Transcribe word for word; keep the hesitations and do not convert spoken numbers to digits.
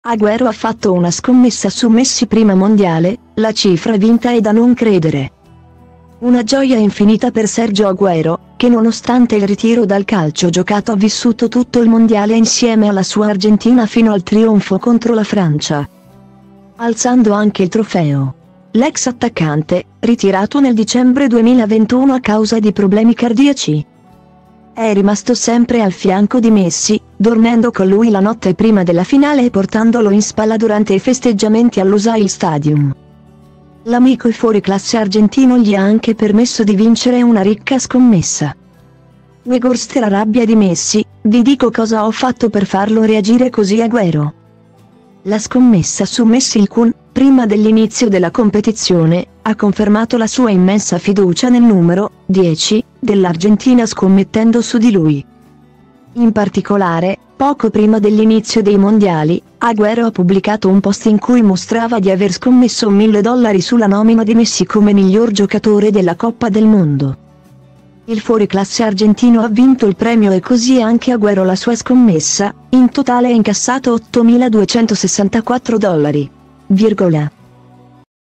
Agüero ha fatto una scommessa su Messi prima mondiale, la cifra vinta è da non credere. Una gioia infinita per Sergio Agüero, che nonostante il ritiro dal calcio giocato ha vissuto tutto il mondiale insieme alla sua Argentina fino al trionfo contro la Francia, alzando anche il trofeo. L'ex attaccante, ritirato nel dicembre duemilaventuno a causa di problemi cardiaci, è rimasto sempre al fianco di Messi, dormendo con lui la notte prima della finale e portandolo in spalla durante i festeggiamenti all'Lusail Stadium. L'amico e fuoriclasse argentino gli ha anche permesso di vincere una ricca scommessa. Weghorst e la rabbia di Messi, vi dico cosa ho fatto per farlo reagire così Agüero. La scommessa su Messi il Kun, prima dell'inizio della competizione, ha confermato la sua immensa fiducia nel numero dieci dell'Argentina scommettendo su di lui. In particolare, poco prima dell'inizio dei mondiali, Agüero ha pubblicato un post in cui mostrava di aver scommesso mille dollari sulla nomina di Messi come miglior giocatore della Coppa del Mondo. Il fuoriclasse argentino ha vinto il premio e così anche Agüero la sua scommessa, in totale ha incassato ottomiladuecentosessantaquattro dollari. Virgola.